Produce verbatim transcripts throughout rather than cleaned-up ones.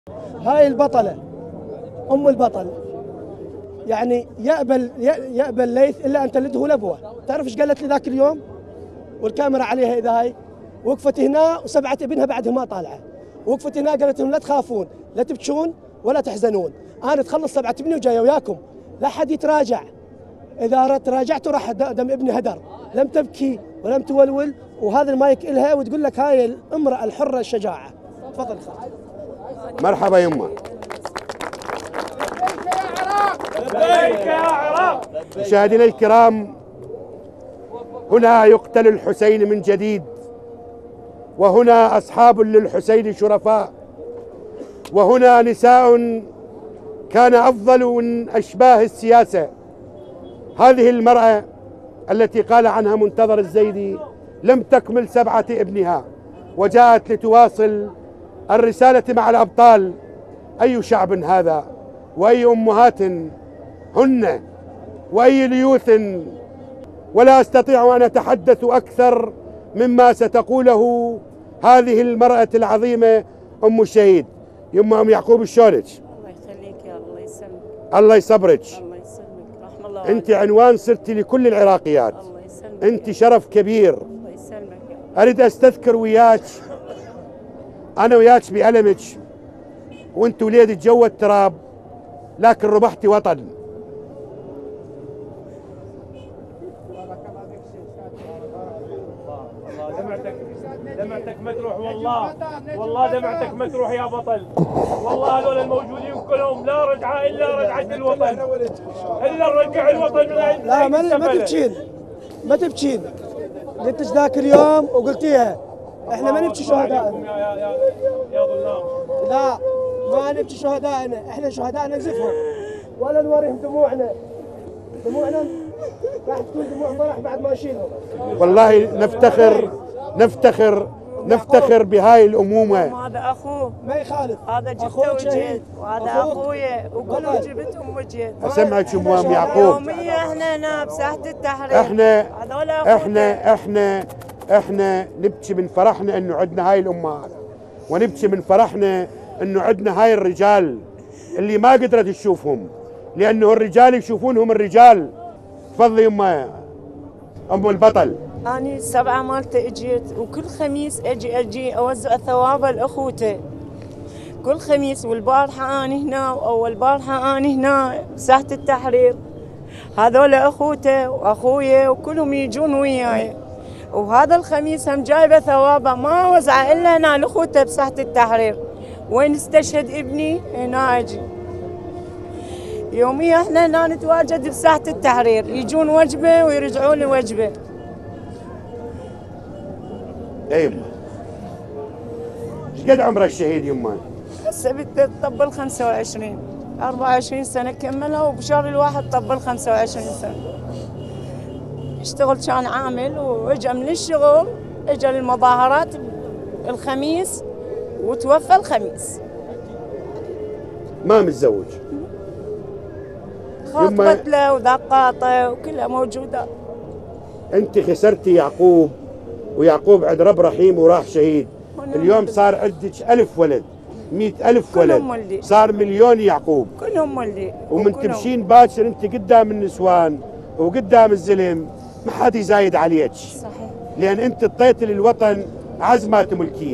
هاي البطلة أم البطل، يعني يأبى يأبى الليث إلا أن تلده لبوة. تعرف إيش قالت لي ذاك اليوم؟ والكاميرا عليها إذا هاي وقفت هنا وسبعة ابنها بعدها ما طالعة، وقفت هنا قالت لهم لا تخافون لا تبكون ولا تحزنون، أنا تخلص سبعة ابني وجاية وياكم، لا حد يتراجع، إذا تراجعتوا راح دم ابني هدر. لم تبكي ولم تولول، وهذا المايك إلها وتقول لك هاي الامرأة الحرة الشجاعة. تفضل خالد. مرحبا يمه. لبيك يا عراق. مشاهدينا الكرام، هنا يقتل الحسين من جديد، وهنا أصحاب للحسين شرفاء، وهنا نساء كان أفضل من أشباه السياسة. هذه المرأة التي قال عنها منتظر الزيدي لم تكمل سبعة ابنها، وجاءت لتواصل الرسالة مع الأبطال. أي شعب هذا، وأي أمهات هن، وأي ليوث. ولا أستطيع أن أتحدث أكثر مما ستقوله هذه المرأة العظيمة أم الشهيد. يما أم يعقوب شلونك؟ الله يخليك يا الله يسلمك. الله يصبرك. الله يسلمك، رحم الله. أنت عنوان صرتي لكل العراقيات. الله يسلمك. أنت شرف كبير. الله يسلمك. أريد أستذكر وياك، أنا وياك بألمك، وأنت وليد جو التراب، لكن ربحتي وطن. دمعتك دمعتك ما تروح، والله والله دمعتك ما تروح يا بطل. والله هذول الموجودين كلهم لا رجعه الا رجعه الوطن، الا نرجع الوطن من عند. لا ما ما تبكين ما تبكين، قلت ذاك اليوم وقلتيها احنا ما نبكي شهدائنا. يا يا يا يا ظلام. لا ما نبكي شهدائنا، احنا شهدائنا نزفهم ولا نوريهم دموعنا. دموعنا راح تكون دموع فرح بعد ما نشيلهم. والله نفتخر نفتخر نفتخر بهاي الأمومة. هذا أخوه ما يخالف، هذا جبته أخوك وجيت، شهيد، وهذا أخوك أخويا، وكلهم بطل. جبتهم وجيت. أسمعك أم أم يعقوب، يوميا احنا هنا بساحة التحرير. احنا هذول أخوته. احنا احنا احنا نبكي من فرحنا انه عندنا هاي الامهات، ونبكي من فرحنا انه عندنا هاي الرجال اللي ما قدرت تشوفهم، لانه الرجال يشوفونهم الرجال. تفضلي يما ام البطل. أنا السبعة مالته اجيت، وكل خميس اجي اجي اوزع ثوابه لاخوته كل خميس. والبارحة أنا هنا، وأول بارحة أنا هنا بساحة التحرير. هذول أخوته وأخويا وكلهم يجون وياي، وهذا الخميس هم جايبة ثوابه ما وزعه إلا هنا لأخوته بساحة التحرير. وين استشهد ابني هنا أجي. يوميا احنا هنا نتواجد بساحة التحرير، يجون وجبة ويرجعون لي وجبة. اي يما. ايش قد عمر الشهيد يما؟ هسه بدها تطبل خمسة وعشرين، أربعة وعشرين سنة كملها، وبشهر الواحد طبل خمسة وعشرين سنة. اشتغل كان عامل، واجا من الشغل اجا للمظاهرات الخميس وتوفى الخميس. ما متزوج. خاطبت له ودقاطه وكلها موجودة. انت خسرتي يعقوب، ويعقوب عند رب رحيم وراح شهيد. اليوم صار عندك ألف ولد، مئة ألف ولد، مولي. صار مليون يعقوب. كلهم مولي. ومن تمشين باكر انت قدام النسوان وقدام الزلم ما حد يزايد عليك. صحيح. لان انت اعطيتي للوطن عز ما تملكين.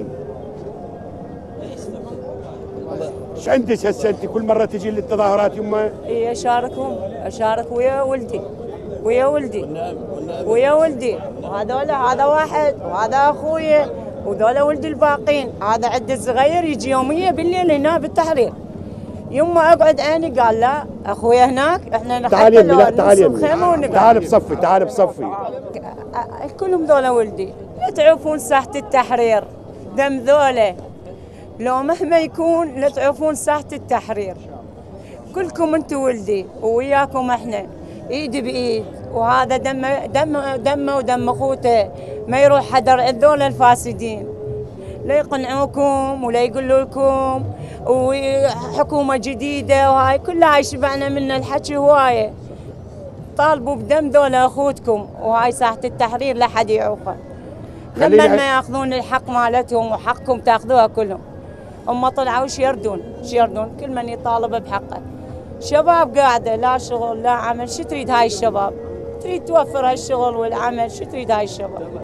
ايش عندك هسه انت كل مره تجي للتظاهرات يمه؟ اي اشاركهم، اشارك ويا ولدي ويا ولدي ويا ولدي، وهذول هذا واحد وهذا اخويا وذولا ولدي الباقين. هذا عد الصغير يجي يوميا بالليل هنا بالتحرير. يما اقعد عيني قال لا اخويا هناك احنا تعال يمي، لا تعال الخيمه يمي، تعال بصفي، تعال بصفي. كلهم ذولا ولدي. لا تعرفون ساحه التحرير دم ذولا، لو مهما يكون لا تعرفون ساحه التحرير. كلكم انتم ولدي ووياكم احنا ايد بايد، وهذا دم دم دمه ودم اخوته ما يروح حدر هذول الفاسدين. لا يقنعوكم ولا يقولوا لكم وحكومه جديده، وهاي كلها يشبعنا من الحكي هوايه. طالبوا بدم ذولا اخوتكم، وهاي ساحه التحرير لا حد يعوقها. لما ما ياخذون الحق مالتهم وحقكم تاخذوها كلهم. هم طلعوا وش يردون؟ وش يردون؟ كل من يطالب بحقه. شباب قاعده لا شغل لا عمل، شو تريد هاي الشباب؟ تريد توفر هالشغل والعمل، شو تريد هاي الشباب؟